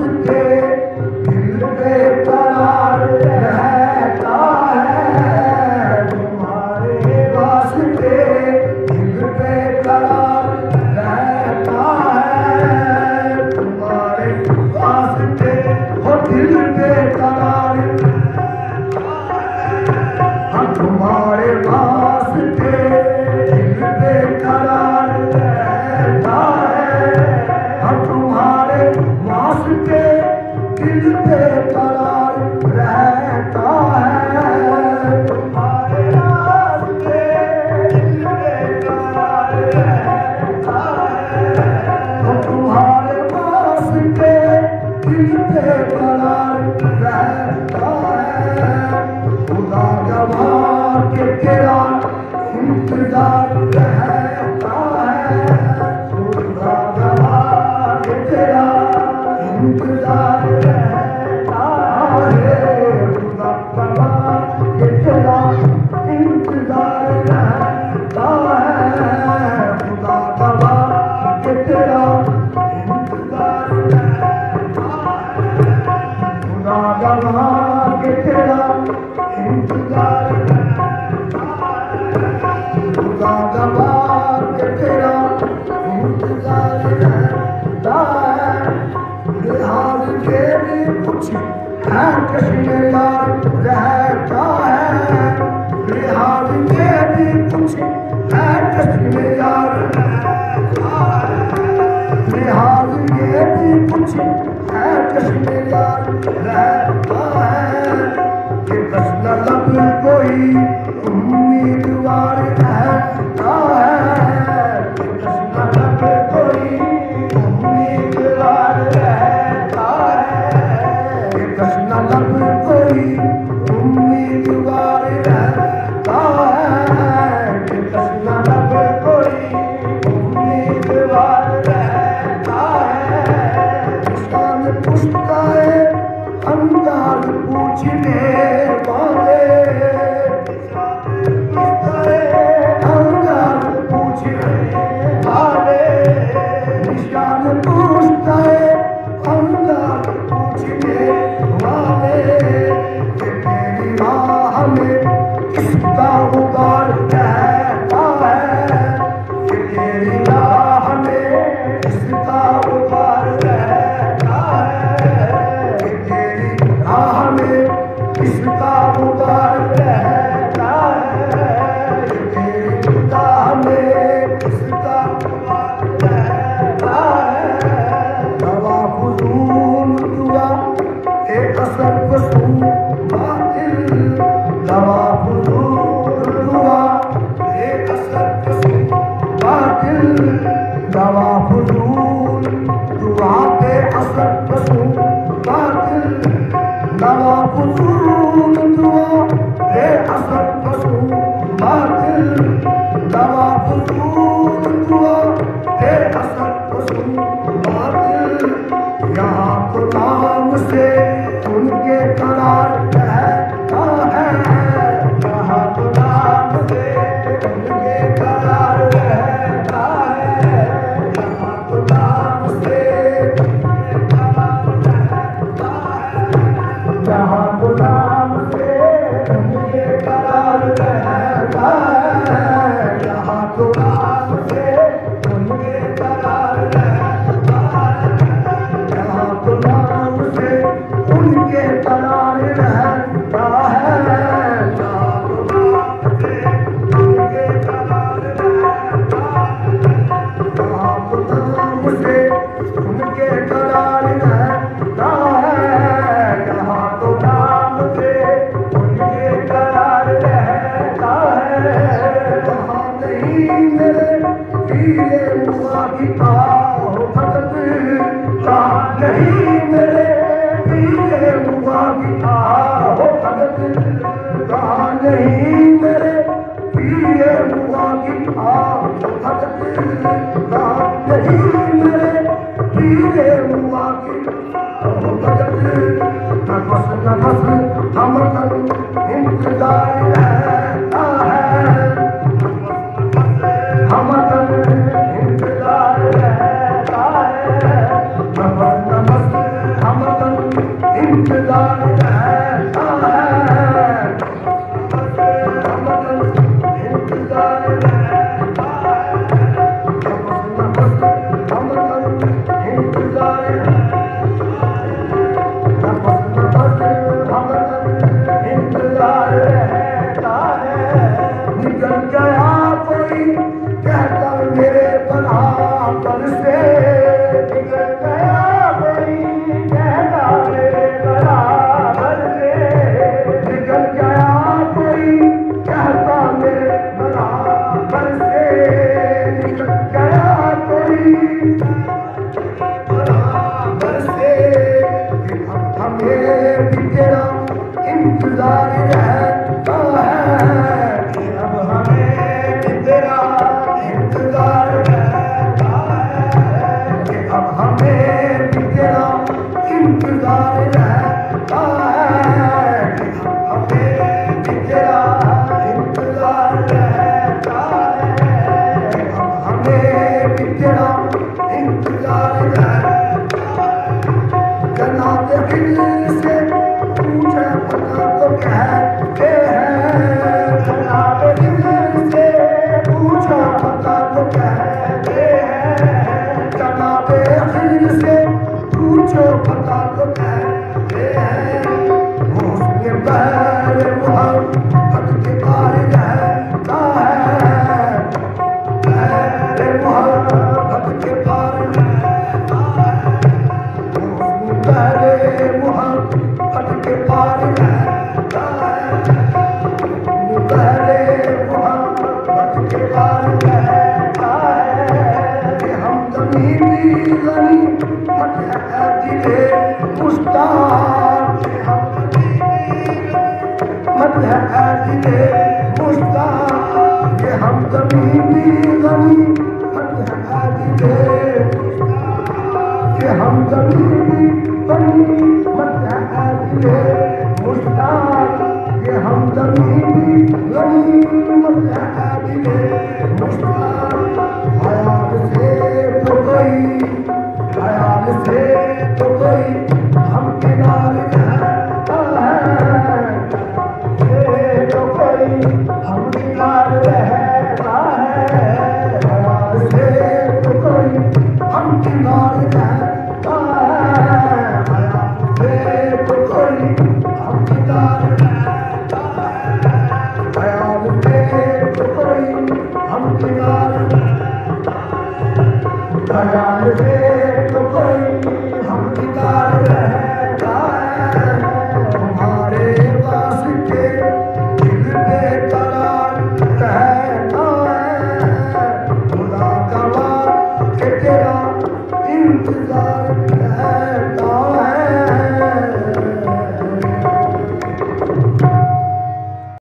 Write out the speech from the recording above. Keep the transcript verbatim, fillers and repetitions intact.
वास्ते दिल बेकरार रहता है, तुम्हारे वास्ते दिल बेकरार रहता है, तुम्हारे वास्ते हो दिल बेकरार, हम तुम्हारे वास्ते दिल बेकरार रहता है, हम तुम्हारे वास्ते दिल बेकरार रहता है, तुम्हारे वास्ते दिल बेकरार रहता है, हम तुम्हारे वास्ते दिल बेकरार रहता है, खुदा गवाह के तेरा इंतजार रहता है, खुदा गवाह के तेरा इंतजार रहता है, खुदा गवाह के तेरा इंतजार रहता है, खुदा गवाह के तेरा इंतजार रहता है, खुदा गवाह के तेरा इंतजार रहता है, खुदा गवाह के तेरा इंतजार रहता है, लिहाज के भी कुछ है कश्मीर यार रहता है, लिहाज के भी कुछ है कश्मीर यार रहता है, लिहाज के भी कुछ है कश्मीर यार रहता है, कि कसना लब कोई उम्मीदवार रहता है, कि कसना लब कोई उम्मीदवार रहता है, कि कसना लब कोई उम्मीदवार रहता है, कि कसना लब कोई उम्मीदवार रहता है, निशान पुछता है अंदाज पूछने वाले, अंदाज पूछने वाले, निशान पूछता है अंदाज पूछने वाले, कि तेरी राह में किसका उबार रहता है, कि तेरी राह में किसका उबार रहता है, कि तेरी राह में किसका उबार रहता है, कि तेरी राह में किसका उबार रहता है, दवा फजूल दुआ एक असर फसूल बातिल, दवा फजूल दुआ एक असर फसूल बातिल, दवा फजूल दुआ के असर फसूल बातिल, दवा फजूल दुआ के असर फसूल बातिल, दवा फजूल दुआ के असर फसूल बातिल, यहाँ तो नाम से उनके करार रहता है, यहाँ तो नाम से उनके करार रहता है, यहाँ तो नाम से उनके करार रहता है, यहाँ तो नाम से उनके करार रहता है, यहाँ तो नाम से उनके करार रहता है, यहाँ तो नाम से उनके करार रहता है, यहाँ तो नाम से उनके करार रहता है, यहाँ तो नाम से उनके करार रहता है, यहाँ तो नाम से उनके करार रहता है, वहाँ नहीं मेरे पीले मुआ की आओ भगत, वहाँ नहीं मेरे पीले मुआ की आओ भगत, वहाँ नहीं मेरे पीले मुआ की आओ भगत, वहाँ नहीं मेरे पीले मुआ की आओ भगत, नफस नफस हम कर इंतजार रहता है, हम कर इंतजार रहता है, नफस नफस हम पूछो पता तो कहते हैं उसके पैर मोहब्बत के पार रहता है, पैर मोहब्बत के पार रहता है, पैर मोहब्बत के पार रहता है, पैर मोहब्बत के पार रहता है। कि हम जमी भी गनी मत है दिले मुश्ताक, हम मत है दिले मुश्ताक, ये हम जमी भी गनी मत है दिले मुश्ताक, ये हम जमी भी गनी मत है दिले मुश्ताक, ये हम जमी भी गनी मत है दिले मुश्ताक।